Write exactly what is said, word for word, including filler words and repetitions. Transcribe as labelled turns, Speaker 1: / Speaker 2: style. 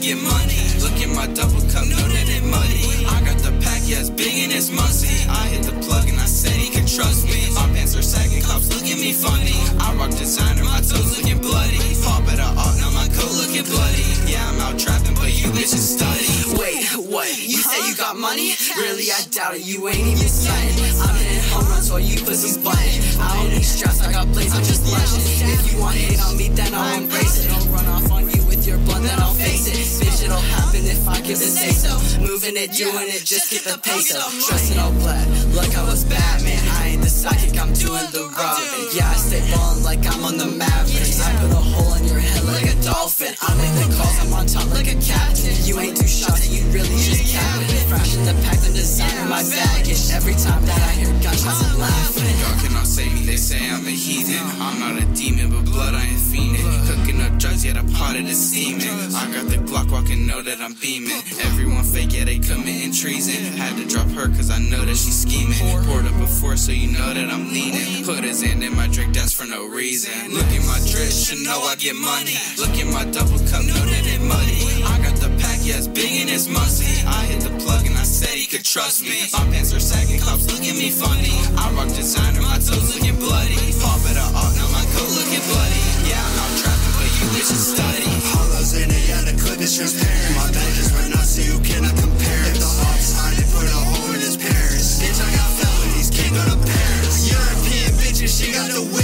Speaker 1: get money. Look at my double cup, know that it muddy. I got the pack, yeah, it's big and it's musty. I hit the plug and I said he could trust me. My pants are sagging, cops look at me funny. I rock designer, my toes looking bloody. Pop at a art, now my coat looking bloody. Yeah, I'm out trapping, but you bitches study.
Speaker 2: Wait, what? You say you got money? Really, I doubt it, you ain't even stunning. I'm hitting home runs while you pussies butting. I don't need stress, I got plays, I'm just lunching. If you want hate on me, then I'll embrace it. I'll run off on you with your blunt, then I'll face it. Bitch, it'll happen if I give a say so. Moving it, doing it, just get the peso. Trusting all black, like I was Batman. I ain't the psychic, I'm doing the Robin. Yeah, I stay ballin' like I'm on the Mavericks. I put a hole in your head like a dolphin. I make the calls, I'm on top like a captain. You ain't two shots, you really just capping. Frashing the pack, the designer, my baggage. Every time that I hear gunshots, I'm laughing.
Speaker 1: Y'all cannot save me, they say I'm a heathen. I'm not a demon, but blood I ain't fiending. Cooking up drugs, yet a pot of the steaming. I got the Glock walking, know that I'm beaming. Everyone fake, yeah, they committing treason. Had to drop her, cause I know that she's scheming. Poured up before, so you know that I'm leaning. Put his hand in my drink, that's for no reason. Look at my drip, should know I get money. Look at my double cup, know that it muddy. I got the pack, yeah, it's big and it's musty. I hit the plug and I said he could trust me. My pants are sagging, cops look at me funny. I rock designer, my toes looking bloody. Pop at a art, now my coat looking bloody. Yeah, I'm out trapping, but you bitches study.
Speaker 3: Hollows in it, yeah, the clip is transparent. My bag is right now, so you cannot compare. If the ops hide, they put a hole in his parents. Bitch, I got felonies, can't go to Paris. European bitches, she got the whip.